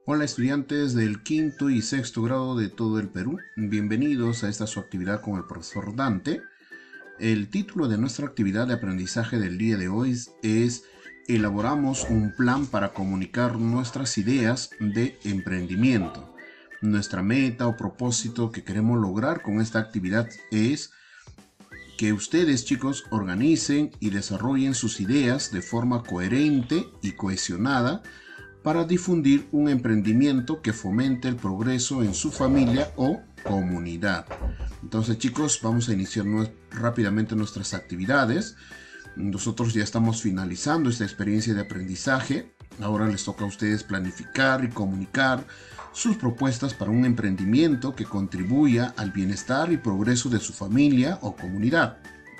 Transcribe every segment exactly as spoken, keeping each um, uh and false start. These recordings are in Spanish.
Hola estudiantes del quinto y sexto grado de todo el Perú, bienvenidos a esta su actividad con el profesor Dante. El título de nuestra actividad de aprendizaje del día de hoy es Elaboramos un plan para comunicar nuestras ideas de emprendimiento. Nuestra meta o propósito que queremos lograr con esta actividad es que ustedes, chicos, organicen y desarrollen sus ideas de forma coherente y cohesionada para difundir un emprendimiento que fomente el progreso en su familia o comunidad. Entonces, chicos, vamos a iniciar rápidamente nuestras actividades. Nosotros ya estamos finalizando esta experiencia de aprendizaje. Ahora les toca a ustedes planificar y comunicar sus propuestas para un emprendimiento que contribuya al bienestar y progreso de su familia o comunidad.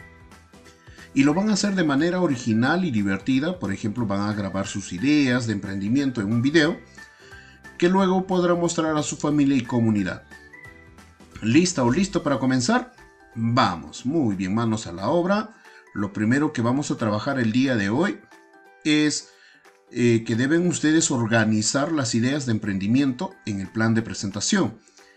Y lo van a hacer de manera original y divertida. Por ejemplo, van a grabar sus ideas de emprendimiento en un video que luego podrán mostrar a su familia y comunidad. ¿Lista o listo para comenzar? Vamos, muy bien, manos a la obra. Lo primero que vamos a trabajar el día de hoy es eh, que deben ustedes organizar las ideas de emprendimiento en el plan de presentación.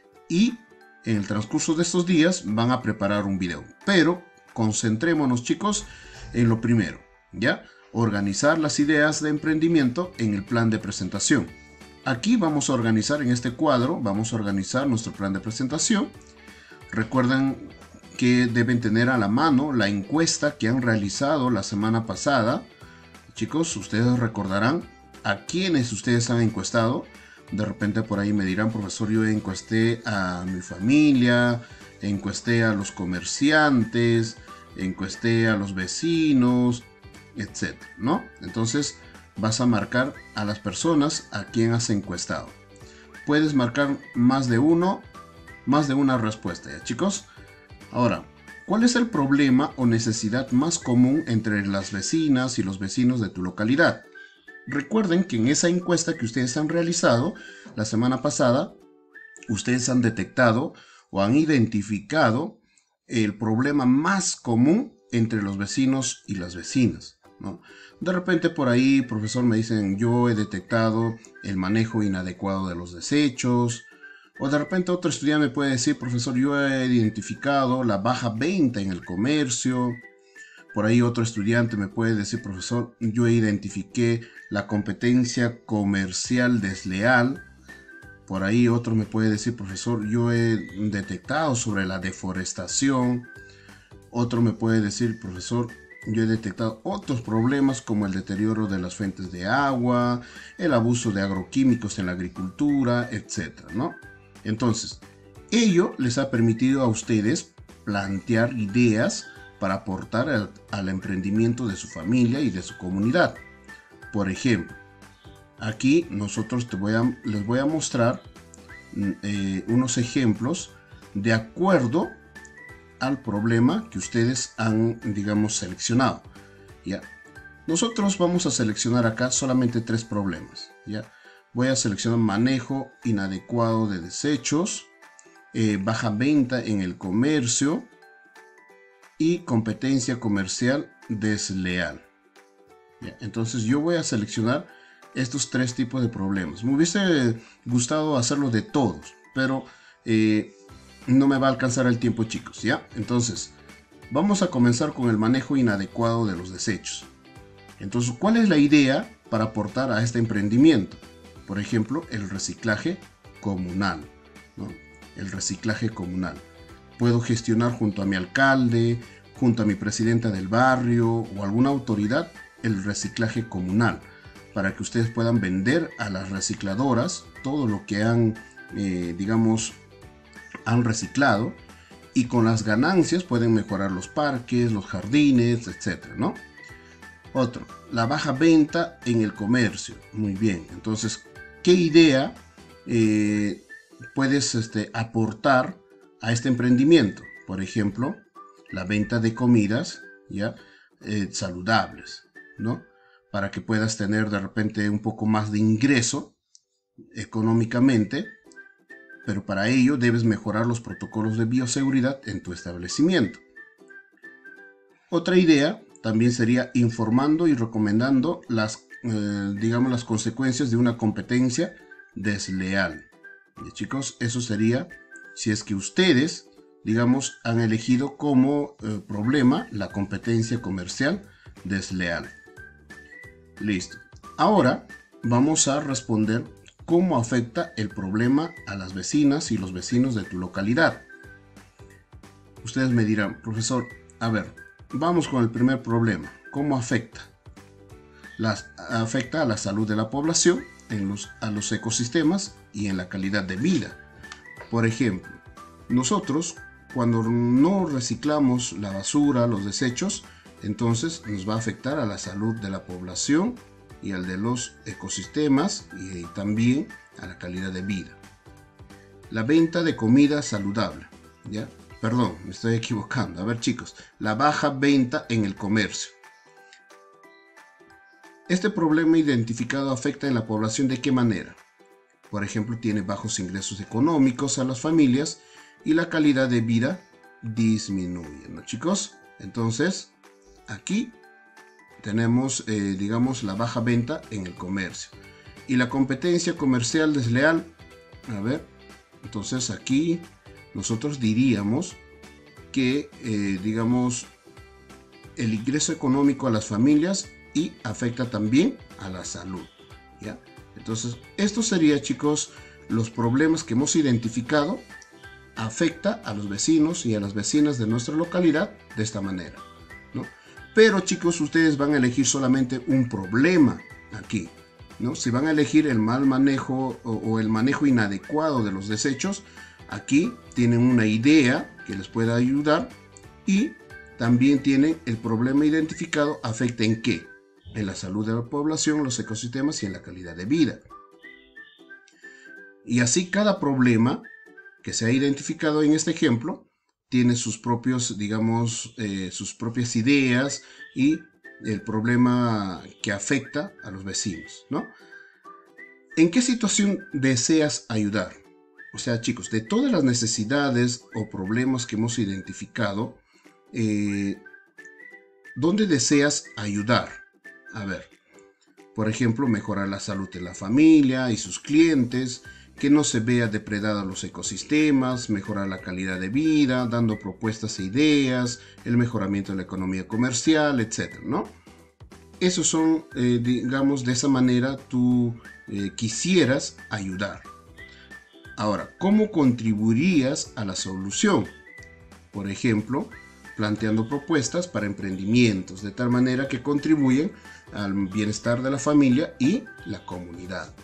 Y en el transcurso de estos días van a preparar un video. Pero concentrémonos, chicos, en lo primero, ¿ya? Organizar las ideas de emprendimiento en el plan de presentación. Aquí vamos a organizar en este cuadro, vamos a organizar nuestro plan de presentación. Recuerden que deben tener a la mano la encuesta que han realizado la semana pasada. Chicos, ustedes recordarán a quienes ustedes han encuestado. De repente por ahí me dirán, profesor, yo encuesté a mi familia, encuesté a los comerciantes, encuesté a los vecinos, etcétera, ¿no? Entonces vas a marcar a las personas a quien has encuestado. Puedes marcar más de uno, más de una respuesta, ¿ya, chicos? Ahora, ¿cuál es el problema o necesidad más común entre las vecinas y los vecinos de tu localidad? Recuerden que en esa encuesta que ustedes han realizado la semana pasada, ustedes han detectado o han identificado el problema más común entre los vecinos y las vecinas, ¿no? De repente por ahí, profesor, me dicen, yo he detectado el manejo inadecuado de los desechos. O de repente otro estudiante me puede decir, profesor, yo he identificado la baja venta en el comercio. Por ahí otro estudiante me puede decir, profesor, yo identifiqué la competencia comercial desleal. Por ahí otro me puede decir, profesor, yo he detectado sobre la deforestación. Otro me puede decir, profesor, yo he detectado otros problemas como el deterioro de las fuentes de agua, el abuso de agroquímicos en la agricultura, etcétera, ¿no? Entonces, ello les ha permitido a ustedes plantear ideas para aportar al, al emprendimiento de su familia y de su comunidad. Por ejemplo, aquí nosotros te voy a, les voy a mostrar eh, unos ejemplos de acuerdo al problema que ustedes han, digamos, seleccionado. ¿Ya? Nosotros vamos a seleccionar acá solamente tres problemas. ¿Ya? Voy a seleccionar manejo inadecuado de desechos, eh, baja venta en el comercio y competencia comercial desleal. ¿Ya? Entonces yo voy a seleccionar estos tres tipos de problemas. Me hubiese gustado hacerlo de todos, pero eh, no me va a alcanzar el tiempo, chicos, ¿ya? Entonces, vamos a comenzar con el manejo inadecuado de los desechos. Entonces, ¿cuál es la idea para aportar a este emprendimiento? Por ejemplo, el reciclaje comunal, ¿no? El reciclaje comunal. Puedo gestionar junto a mi alcalde, junto a mi presidenta del barrio o alguna autoridad el reciclaje comunal para que ustedes puedan vender a las recicladoras todo lo que han, eh, digamos, han reciclado, y con las ganancias pueden mejorar los parques, los jardines, etcétera, ¿no? Otro, la baja venta en el comercio. Muy bien, entonces, ¿qué idea eh, puedes este, aportar a este emprendimiento? Por ejemplo, la venta de comidas ya eh, saludables, ¿no? Para que puedas tener de repente un poco más de ingreso económicamente, pero para ello debes mejorar los protocolos de bioseguridad en tu establecimiento. Otra idea también sería informando y recomendando las, eh, digamos, las consecuencias de una competencia desleal. Y chicos, eso sería si es que ustedes, digamos, han elegido como eh, problema la competencia comercial desleal. Listo. Ahora vamos a responder cómo afecta el problema a las vecinas y los vecinos de tu localidad. Ustedes me dirán, profesor, a ver, vamos con el primer problema. ¿Cómo afecta? Las, afecta a la salud de la población, en los, a los ecosistemas y en la calidad de vida. Por ejemplo, nosotros cuando no reciclamos la basura, los desechos, entonces nos va a afectar a la salud de la población y al de los ecosistemas y también a la calidad de vida. La venta de comida saludable, ¿ya? Perdón, me estoy equivocando. A ver, chicos, la baja venta en el comercio. Este problema identificado afecta en la población ¿de qué manera? Por ejemplo, tiene bajos ingresos económicos a las familias y la calidad de vida disminuye, ¿no, chicos? Entonces, aquí tenemos, eh, digamos, la baja venta en el comercio. Y la competencia comercial desleal, a ver, entonces aquí nosotros diríamos que, eh, digamos, el ingreso económico a las familias y afecta también a la salud, ¿ya? Entonces, esto sería, chicos, los problemas que hemos identificado. Afecta a los vecinos y a las vecinas de nuestra localidad de esta manera, ¿no? Pero, chicos, ustedes van a elegir solamente un problema aquí, ¿no? Si van a elegir el mal manejo o, o el manejo inadecuado de los desechos, aquí tienen una idea que les pueda ayudar y también tienen el problema identificado. ¿Afecta en qué? En la salud de la población, los ecosistemas y en la calidad de vida. Y así cada problema que se ha identificado en este ejemplo tiene sus propios, digamos, eh, sus propias ideas y el problema que afecta a los vecinos, ¿no? ¿En qué situación deseas ayudar? O sea, chicos, de todas las necesidades o problemas que hemos identificado, eh, ¿dónde deseas ayudar? A ver, por ejemplo, mejorar la salud de la familia y sus clientes, que no se vea depredada los ecosistemas, mejorar la calidad de vida, dando propuestas e ideas, el mejoramiento de la economía comercial, etcétera, ¿no? Esos son, eh, digamos, de esa manera tú eh, quisieras ayudar. Ahora, ¿cómo contribuirías a la solución? Por ejemplo, planteando propuestas para emprendimientos, de tal manera que contribuyen al bienestar de la familia y la comunidad.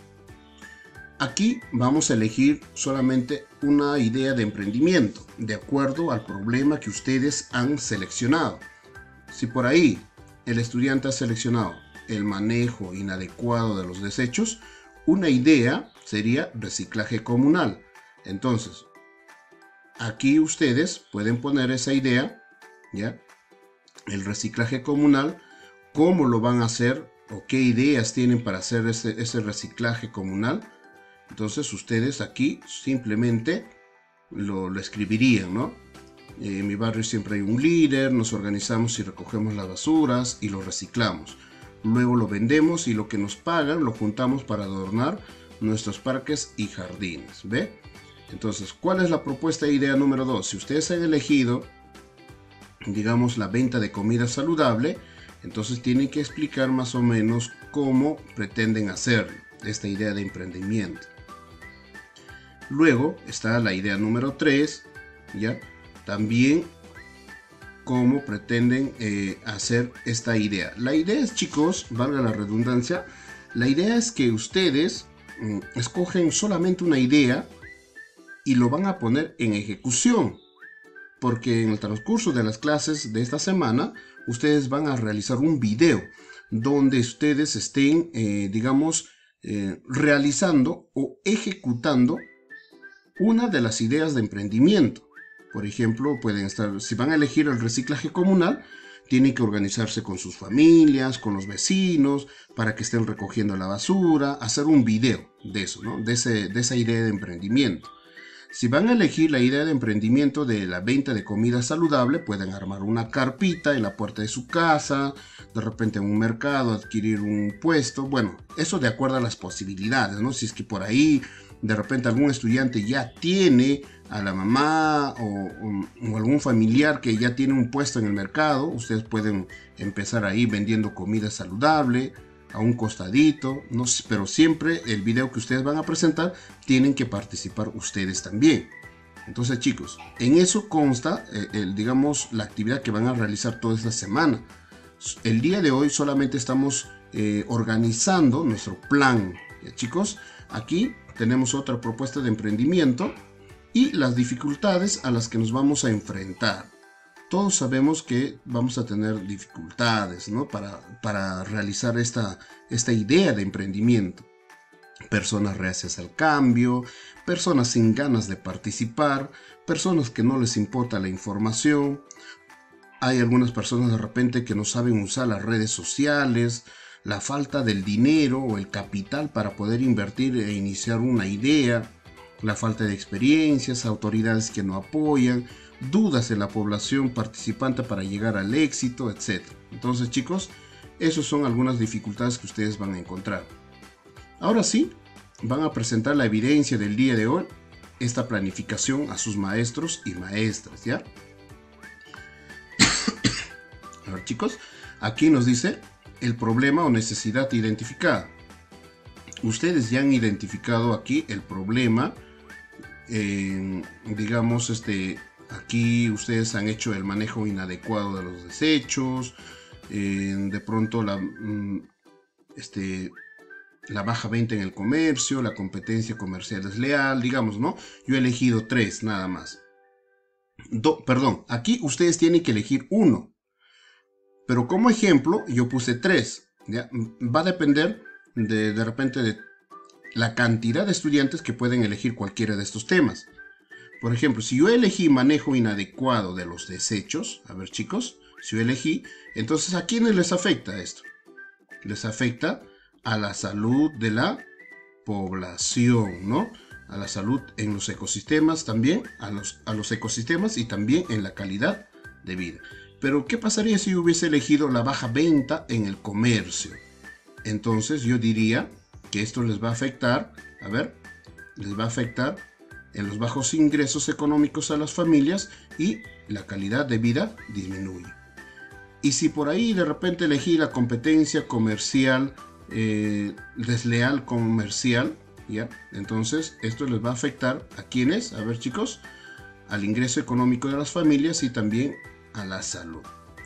Aquí vamos a elegir solamente una idea de emprendimiento, de acuerdo al problema que ustedes han seleccionado. Si por ahí el estudiante ha seleccionado el manejo inadecuado de los desechos, una idea sería reciclaje comunal. Entonces, aquí ustedes pueden poner esa idea, ¿ya? El reciclaje comunal, cómo lo van a hacer o qué ideas tienen para hacer ese, ese reciclaje comunal. Entonces ustedes aquí simplemente lo, lo escribirían, ¿no? En mi barrio siempre hay un líder, nos organizamos y recogemos las basuras y lo reciclamos. Luego lo vendemos y lo que nos pagan lo juntamos para adornar nuestros parques y jardines, ¿ve? Entonces, ¿cuál es la propuesta e idea número dos? Si ustedes han elegido, digamos, la venta de comida saludable, entonces tienen que explicar más o menos cómo pretenden hacer esta idea de emprendimiento. Luego está la idea número tres, ¿ya? También cómo pretenden eh, hacer esta idea. La idea es, chicos, valga la redundancia, la idea es que ustedes mm, escogen solamente una idea y lo van a poner en ejecución, porque en el transcurso de las clases de esta semana ustedes van a realizar un video donde ustedes estén, eh, digamos, eh, realizando o ejecutando una de las ideas de emprendimiento. Por ejemplo, pueden estar, si van a elegir el reciclaje comunal, tienen que organizarse con sus familias, con los vecinos, para que estén recogiendo la basura, hacer un video de eso, ¿no? De, ese, de esa idea de emprendimiento. Si van a elegir la idea de emprendimiento de la venta de comida saludable, pueden armar una carpita en la puerta de su casa, de repente en un mercado, adquirir un puesto. Bueno, eso de acuerdo a las posibilidades, ¿no? Si es que por ahí de repente algún estudiante ya tiene a la mamá o, o, o algún familiar que ya tiene un puesto en el mercado, ustedes pueden empezar ahí vendiendo comida saludable a un costadito, no sé, pero siempre el video que ustedes van a presentar tienen que participar ustedes también. Entonces, chicos, en eso consta eh, el, digamos, la actividad que van a realizar toda esta semana. El día de hoy solamente estamos eh, organizando nuestro plan. ¿Ya, chicos? Aquí tenemos otra propuesta de emprendimiento y las dificultades a las que nos vamos a enfrentar. Todos sabemos que vamos a tener dificultades, ¿no? para, para realizar esta, esta idea de emprendimiento. Personas reacias al cambio, personas sin ganas de participar, personas que no les importa la información. Hay algunas personas de repente que no saben usar las redes sociales, la falta del dinero o el capital para poder invertir e iniciar una idea, la falta de experiencias, autoridades que no apoyan, dudas en la población participante para llegar al éxito, etcétera. Entonces, chicos, esas son algunas dificultades que ustedes van a encontrar. Ahora sí, van a presentar la evidencia del día de hoy, esta planificación a sus maestros y maestras, ¿ya? A ver, chicos, aquí nos dice el problema o necesidad identificada. Ustedes ya han identificado aquí el problema, eh, digamos, este... Aquí ustedes han hecho el manejo inadecuado de los desechos, eh, de pronto la, este, la baja venta en el comercio, la competencia comercial desleal, digamos, ¿no? Yo he elegido tres nada más. Do, perdón, aquí ustedes tienen que elegir uno, pero como ejemplo yo puse tres, ¿ya? Va a depender de, de repente de la cantidad de estudiantes que pueden elegir cualquiera de estos temas. Por ejemplo, si yo elegí manejo inadecuado de los desechos, a ver, chicos, si yo elegí, entonces ¿a quiénes les afecta esto? Les afecta a la salud de la población, ¿no? A la salud en los ecosistemas también, a los, a los ecosistemas y también en la calidad de vida. Pero ¿qué pasaría si yo hubiese elegido la baja venta en el comercio? Entonces yo diría que esto les va a afectar, a ver, les va a afectar en los bajos ingresos económicos a las familias y la calidad de vida disminuye. Y si por ahí de repente elegí la competencia comercial, eh, desleal comercial, ¿ya? Entonces esto les va a afectar a quienes, a ver, chicos, al ingreso económico de las familias y también a la salud.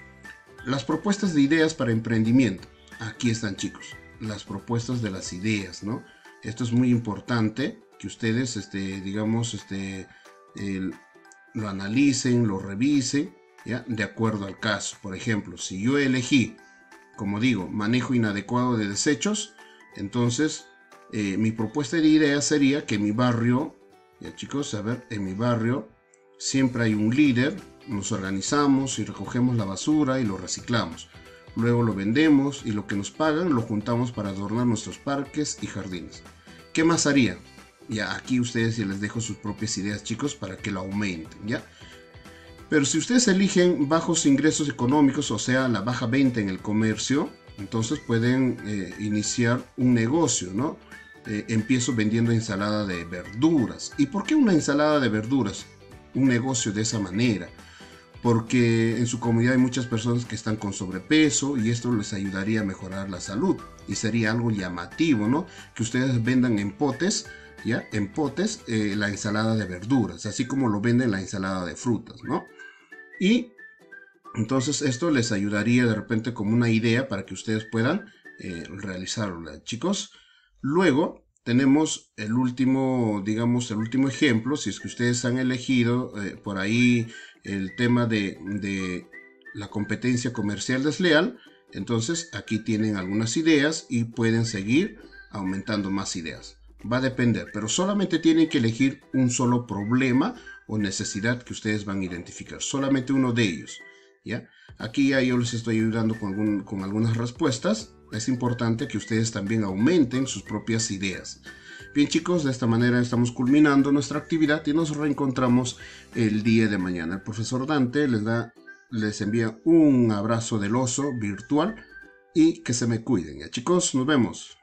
Las propuestas de ideas para emprendimiento. Aquí están, chicos, las propuestas de las ideas, ¿no? Esto es muy importante que ustedes, este, digamos, este, eh, lo analicen, lo revisen, ¿ya? De acuerdo al caso. Por ejemplo, si yo elegí, como digo, manejo inadecuado de desechos, entonces eh, mi propuesta de idea sería que en mi barrio, ya, chicos, a ver, en mi barrio siempre hay un líder, nos organizamos y recogemos la basura y lo reciclamos. Luego lo vendemos y lo que nos pagan lo juntamos para adornar nuestros parques y jardines. ¿Qué más haría? Ya aquí ustedes ya les dejo sus propias ideas, chicos, para que lo aumenten, ¿ya? Pero si ustedes eligen bajos ingresos económicos, o sea, la baja venta en el comercio, entonces pueden eh, iniciar un negocio, ¿no? Eh, empiezo vendiendo ensalada de verduras. ¿Y por qué una ensalada de verduras? Un negocio de esa manera. Porque en su comunidad hay muchas personas que están con sobrepeso y esto les ayudaría a mejorar la salud. Y sería algo llamativo, ¿no? Que ustedes vendan en potes, ¿ya? En potes eh, la ensalada de verduras, así como lo venden la ensalada de frutas, ¿no? Y entonces esto les ayudaría de repente como una idea para que ustedes puedan eh, realizarla, chicos. Luego tenemos el último, digamos, el último ejemplo, si es que ustedes han elegido eh, por ahí el tema de, de la competencia comercial desleal. Entonces aquí tienen algunas ideas y pueden seguir aumentando más ideas. Va a depender, pero solamente tienen que elegir un solo problema o necesidad que ustedes van a identificar. Solamente uno de ellos, ¿ya? Aquí ya yo les estoy ayudando con, algún, con algunas respuestas. Es importante que ustedes también aumenten sus propias ideas. Bien chicos, de esta manera estamos culminando nuestra actividad y nos reencontramos el día de mañana. El profesor Dante les, da, les envía un abrazo del oso virtual y que se me cuiden. Ya chicos, nos vemos.